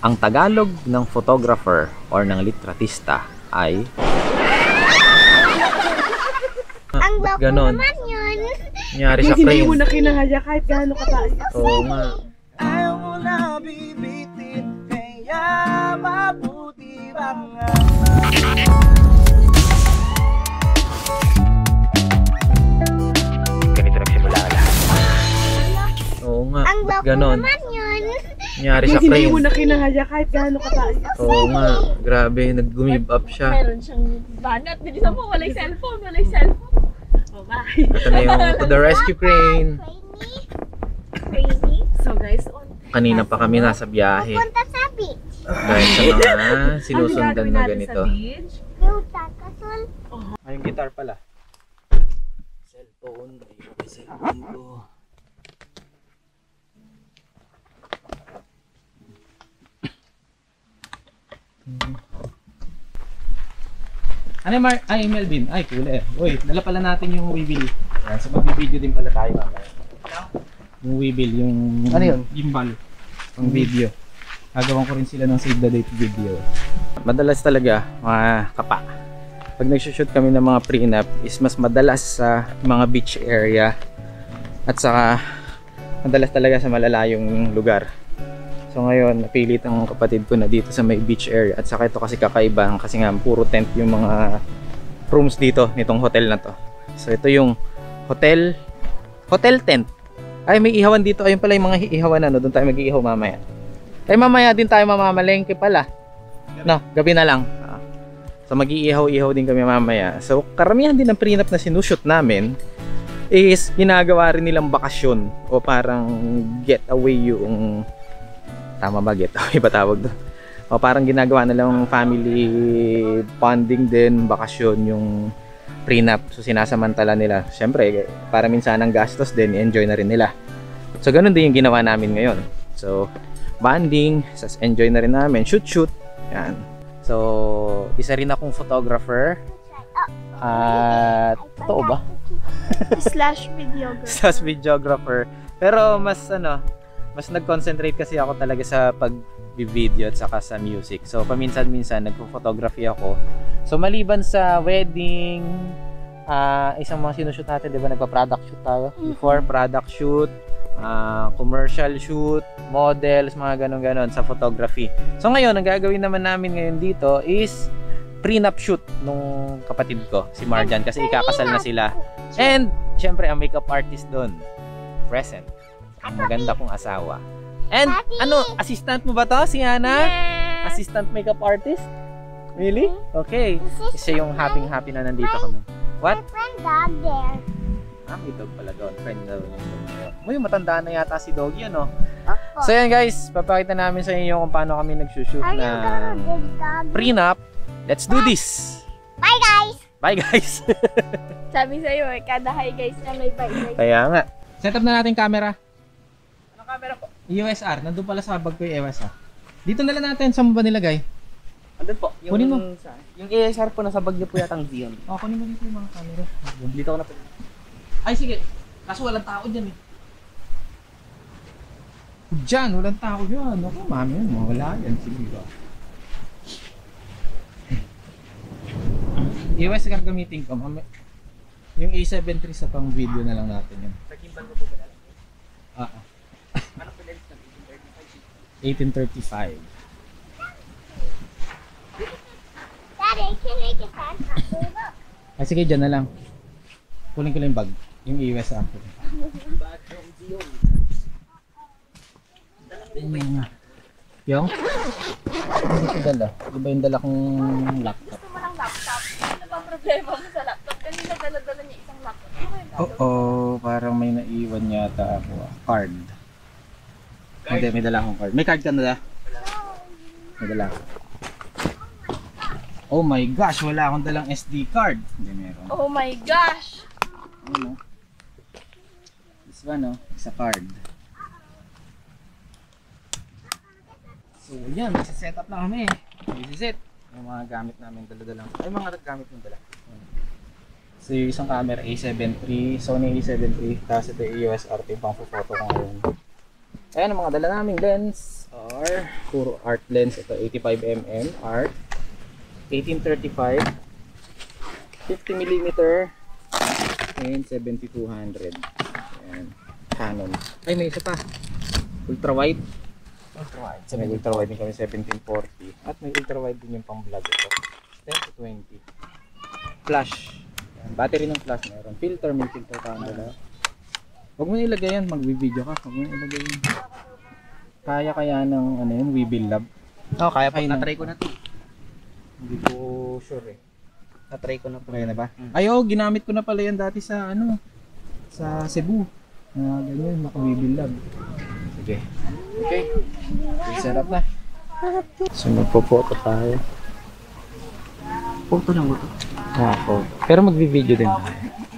Ang Tagalog ng photographer or ng litratista ay... Ang ba't loko ganon? naman yun. Nangyari sa Hindi frame. mo na kinahaya kahit gaano kataas. Oo nga. Ayaw mo na bibitin, kaya mabuti bang Ganito nagsimula lahat. Oo nga. Ang Ba't loko ganon? naman yun. Nangyari sa Hindi mo frame. na kinahaya kahit gaano kataas. Oo nga. Grabe. Nag-gumib up siya. Meron siyang banat. Bilisan mo, walay cellphone, walay cellphone. Oh, bye. Ito na yung to the rescue crane. Crazy. So guys, on. Kanina pa kami nasa biyahe. Punta sa beach. Dahil sa mga sinusundan na ganito. Luta, kasul. Ay, yung guitar pala. Cellphone. Ayun, cellphone ko. Ano ay Melvin? Ay, cool eh. Uy, dala pala natin yung Weebill. Yan, so mag-video din pala tayo mamaya. Yung Weebill, yung... Ano yun? Gimbal. Pang video. Gagawan ko rin sila ng save the date video. Madalas talaga, mga kapa. Pag nag-shoot kami ng mga prenup, is mas madalas sa mga beach area. At saka, madalas talaga sa malalayong lugar. So ngayon, napilit ang kapatid ko na dito sa may beach area. At saka ito kasi kakaiba, kasi nga puro tent yung mga rooms dito, nitong hotel na to. So ito yung hotel tent. Ay, may ihawan dito. Ayun pala yung mga ihawan, ano, doon tayo mag-iihaw mamaya. Ay, mamaya din tayo mamamalengke pala. No, gabi na lang. So mag-iihaw-ihaw din kami mamaya. So karamihan din ng prenup na sinushoot namin is ginagawa rin nilang bakasyon o parang getaway yung... Tama ba? Getaway ba tawag doon? O parang ginagawa na lang family bonding din, bakasyon yung prenup. So sinasamantala nila. Siyempre, para minsan ang gastos din, enjoy na rin nila. So ganun din yung ginawa namin ngayon. So bonding, sas enjoy na rin namin, shoot. Yan. So isa rin akong photographer. At totoo ba? Slash videographer. Slash videographer. Pero mas mas nag-concentrate kasi ako talaga sa pag-video at saka sa music. So paminsan-minsan nagpo-photography ako. So maliban sa wedding, isang mga sinushoot natin, 'di ba, nagpa-product shoot tayo before, product shoot, commercial shoot, models, mga ganon-ganon sa photography. So ngayon, ang gagawin naman namin ngayon dito is prenup shoot nung kapatid ko, si Marjan, kasi ikakasal na sila. And syempre ang makeup artist doon, present. Ang maganda kong asawa. And ano, assistant mo ba to, si Hana? Yes! Assistant makeup artist? Really? Okay. Isa yung happy na nandito kami. What? My friend dog there. May dog pala doon. Friend daw yung dog na yun. Uy, matanda na yata si Doggy, ano? Opo. So yan guys, papakita namin sa inyo kung paano kami nagsushoot Are you gonna ng big dog? prenup. Let's do this! Bye guys! Bye guys! Sabi sa'yo eh, kada hi guys na may bye. Kaya nga. Set up na natin camera. Anong camera po? USR. Nandun pala sa bag ko yung USR. Dito na lang natin. Saan mo ba nilagay? Andun po. Yung, Kunin mo. Yung ASR po nasa bag niyo po yatang Zion. Oh, kunin mo dito yung mga camera. Dito ko na po. Ay, sige. Kaso walang tao dyan eh. Diyan, walang tao dyan. Ako, mami, wala yan. Sige ba? US ka gamitin ko. Yung A73 sa pang video na lang natin yun. Sa gimbal ko po ba nalang? Ano po lens na 1835. Daddy, can I get that? Ay, sige, dyan na lang. Kunin ko lang yung bag. Yung US ako. Bag from Zion. Yung? Hindi ko dala. Iba yung dala kong laptop. Gusto mo ng laptop? Ano ba ang problema mo sa laptop? Kanina dala-dala niya isang laptop. Ano ba yung laptop? Oo, parang may naiwan yata ako. Card. Hindi, may dala akong card. May card ka na da? May dala ako. Oh my gosh, wala akong dalang SD card. Hindi meron. Oh my gosh! Ano? This one, oh. Isa card. So, yan. Set up na kami. This is it. Yung mga gamit namin dala-dala. Ay, mga gamit yung dala. So, yung isang camera A7 III, Sony A7 III. Tapos ito yung EOS RT pang photo ko ngayon. Ayan ang mga dala naming lens. Or are puro art lens. Ito 85mm art, 1835, 50mm, and 7200. Ayan, Canon. Ay, may isa pa. Ultra wide. May ultra wide din kami 1740. At may ultra wide din yung pang vlog ito. 10 to 20. Flash. Ayan, battery ng flash meron. Filter, may filter camera. Huwag mo ilagay yan, mag-video ka. Huwag mo ilagay yan. Kaya ng ano yun, Weebill Lab. Oo, kaya pa. Ay, Na-try ko na ito. Hindi ko sure eh. Na-try ko na po. Kaya na ba? Ay, oo, ginamit ko na pala yan dati sa ano, sa Cebu. Ganyan, naka-Weebill Lab. Sige. Okay. Set up na. So, magpo-photo tayo. Photo lang mo ito. Photo. Pero magvi-video din tayo.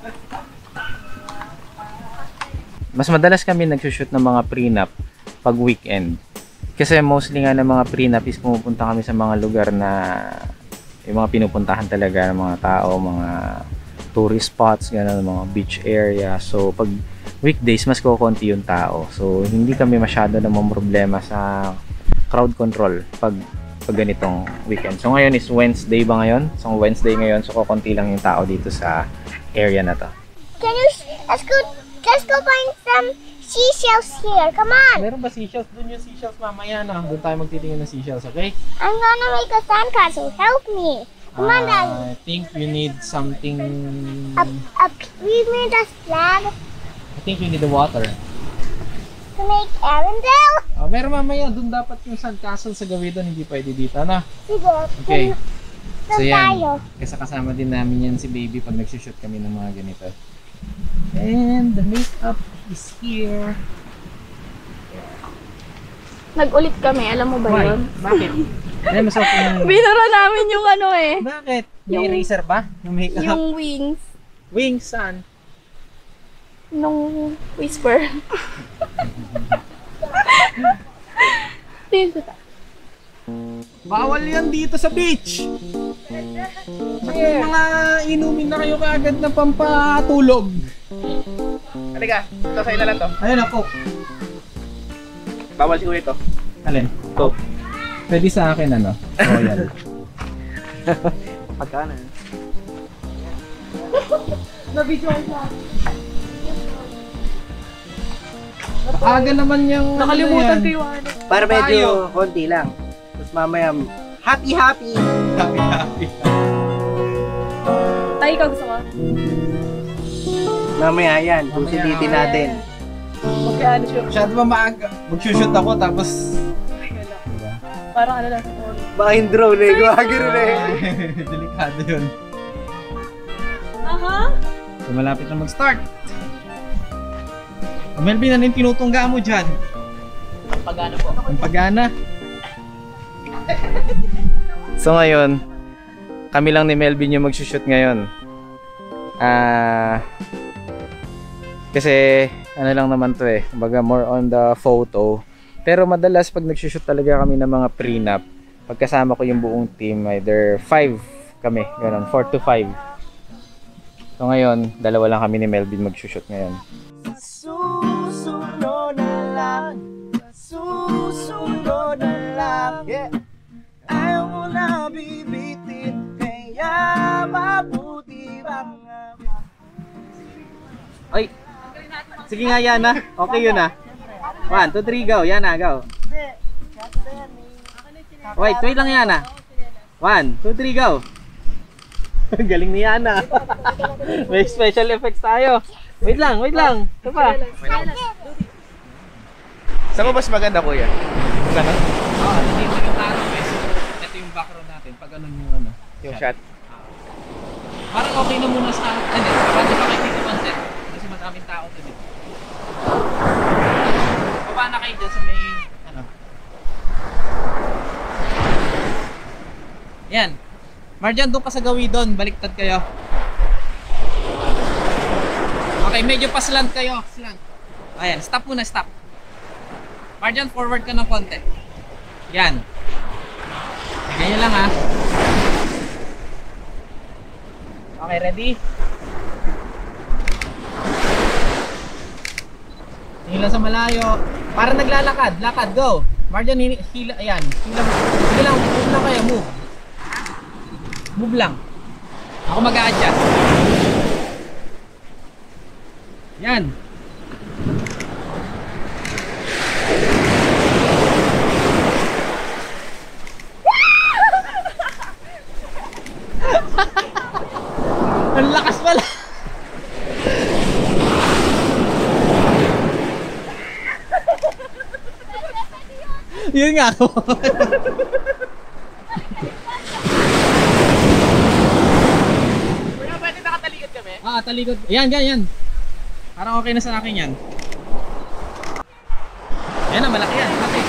Mas madalas kami nagsushoot ng mga prenup pag weekend. Kasi mostly nga ng mga prenup is pumupunta kami sa mga lugar na yung mga pinupuntahan talaga ng mga tao, mga tourist spots, gano'n, mga beach area. So pag weekdays, mas kukunti yung tao. So hindi kami masyado namang problema sa crowd control pag ganitong weekend. So ngayon is Wednesday ba ngayon? So Wednesday ngayon, so kukunti lang yung tao dito sa area na to. Can you, let's go find some seashells here. Come on. Meron ba seashells? Doon yung seashells mamaya na. Doon tayo magtitingin ng seashells, okay? I'm gonna make a sandcastle. Help me. Come on, Daddy. I think we need something... We made a flag I think we need the water. to make Arendelle. Meron mamaya. Doon dapat yung sandcastle sa gawin doon. Hindi pwede dito, na. Sige. Okay. So Doon tayo. yan. Kasi kasama din namin yan si Baby pag nagsushoot kami ng mga ganito. And the makeup is here. Nag-ulit kami, alam mo ba Why? yun? Bakit? Ay, masarap yung... Binura namin yung ano eh. Bakit? May Yung- eraser ba? Yung makeup? Yung wings. Wings, saan? Nung whisper. Tingin ko ta. Bawal yan dito sa beach! Kasi mga inumin na kayo kaagad na pampatulog. Halika, ito sa'yo na lang to. Ayun ako. Bawal siguro ito. Alin? Coke. Pwede sa akin ano? Royal. Pagkana. Aga naman yung... Nakalimutan ano ko yan. yung ano. Para medyo konti lang. Tapos mamaya, happy! Happy, happy. Tay, ikaw gusto ko? Mamaya yan, pusilitin natin. Magkano siya? Masyado ba maaga? Mag-shoot ako tapos... Parang ano lang. Baka yung drone eh, gumagano na eh. Delikado yun. Aha! So malapit na mag-start. Melvin, ano yung tinutungga mo dyan? Pagano po. Ang pagana. So ngayon, kami lang ni Melvin yung mag-shoot ngayon. Kasi ano lang naman to eh, kumbaga more on the photo. Pero madalas pag nag-shoot talaga kami ng mga prenup, pagkasama ko yung buong team, either 5 kami, gano'n, 4 to 5. So ngayon, dalawa lang kami ni Melvin mag-shoot ngayon. Susunod na lang, susunod na lang, yeah. Ayaw mo na bibitin, kaya mabuti bang... Ay! Sige nga, Yana. Okay yun ah. 1, 2, 3, go. Yana, go. Wait lang, Yana. 1, 2, 3, go. Galing ni Yana. May special effects tayo. Wait lang. Ito pa. Saan mo mas maganda, kuya? Gano'n? Oo, dito yung araw eh. So, ito yung background natin. Pag ganun yung ano. Yung shot. Parang okay na muna sa... Hindi, kapag pa kayo dito content. Kasi madaming tao dito. Baba na kayo dyan sa may... Ano? Yan. Marjan, doon ka sa gawidon. Baliktad kayo. Okay, medyo pa-slant kayo. Slant. Ayan, stop muna, stop. Marjan, forward ka ng konti. Yan. Ganyan lang ha. Okay, ready? Tingin lang sa malayo. Para naglalakad. Lakad, go. Marjan, hila, ayan. Hila mo. Sige lang, move lang kayo, move. Move lang. Ako mag-a-adjust. Yan. Ang lakas pala. Yun nga ako. Kuya, pwede nakatalikod kami? Talikod. Yan. Parang okay na sa akin yan. Yan na, malaki yan. Malaki.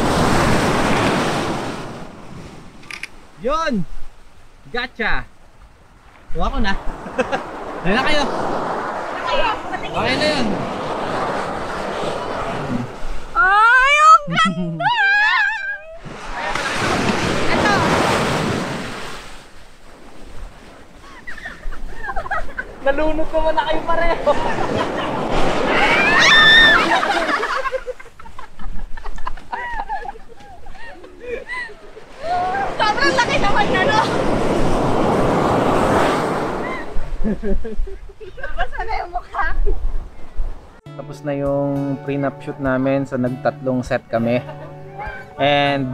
Yun! Gotcha! Kuha ko na. Dali na kayo. Okay na yun. Ay, ang ganda! Ito. Nalunod naman na kayo pareho. Sobrang laki naman na, no? Basta na yung mukha. Tapos na yung prenup shoot namin. So nagtatlong set kami. And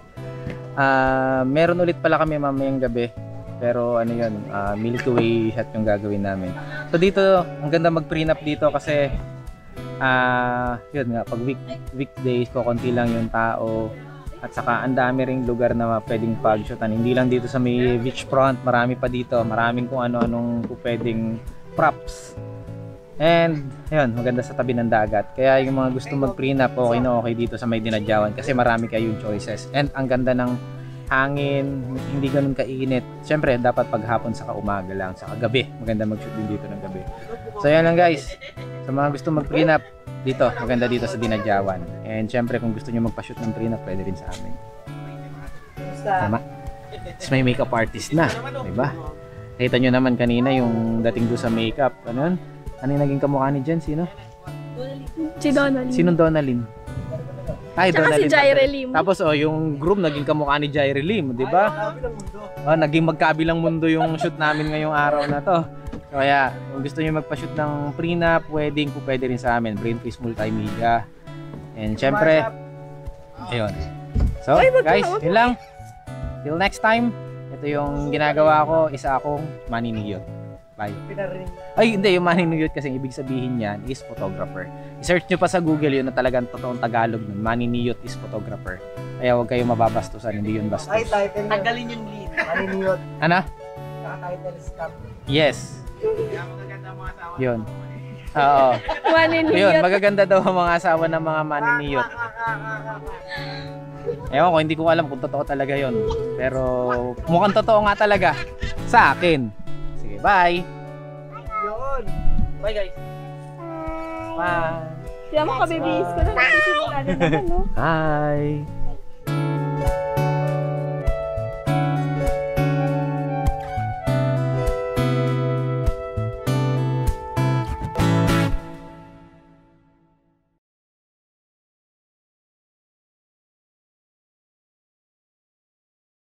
meron ulit pala kami mamayang gabi. Pero ano yun, Milky Way shot yung gagawin namin. So dito, ang ganda mag-prenup dito kasi yun nga, pag weekdays, konti lang yung tao. At saka ang dami ring lugar na pwedeng pag-shootan. Hindi lang dito sa may beachfront, marami pa dito. Maraming kung ano-anong pwedeng props. And yun, maganda sa tabi ng dagat. Kaya yung mga gusto mag-prenup, okay na okay dito sa may Dinadyawan kasi marami kayong choices. And ang ganda ng hangin, hindi ganun kainit. Siyempre, dapat paghapon saka umaga lang, saka gabi. Maganda mag-shoot din dito ng gabi. So yan lang guys. Sa mga gusto mag-prenup, dito, maganda dito sa Dinadyawan. And syempre, kung gusto nyo magpa-shoot ng prenup, pwede rin sa amin. Tama. Tapos may makeup artist na, diba? Nakita nyo naman kanina yung dating doon sa makeup. Ano yun? Ano yung naging kamukha ni Jen? Sino? Si Donald. Sinong Donalyn? Ay, Tsaka si Donalyn. Jaire Lim. Tapos yung groom naging kamukha ni Jaire Lim, di ba? Naging magkabilang mundo yung shoot namin ngayong araw na to. Kaya kung gusto niyo magpa-shoot ng prenup, wedding, pwede rin sa amin, Brain Freeze Multimedia. And syempre, ayun. So, guys, yun lang. Till next time, ito yung ginagawa ko, isa akong maniniyot. Bye. Ay, hindi, yung maniniyot kasi ibig sabihin niyan is photographer. I-search nyo pa sa Google yun na talagang totoong Tagalog nun. Maniniyot is photographer. Kaya huwag kayong mababastusan, hindi yun bastos. Tanggalin yung lead. Maniniyot. Ano? Naka-title stamp. Yes. Yun. Oo. Yun, magaganda daw ang mga asawa ng mga maniniyot. Ewan ko, hindi ko alam kung totoo talaga yun. Pero mukhang totoo nga talaga sa akin. Sige, bye! Yun. Bye guys. Bye! Kaya mo kabibis ko na nagsisimula na naman, no? Hi!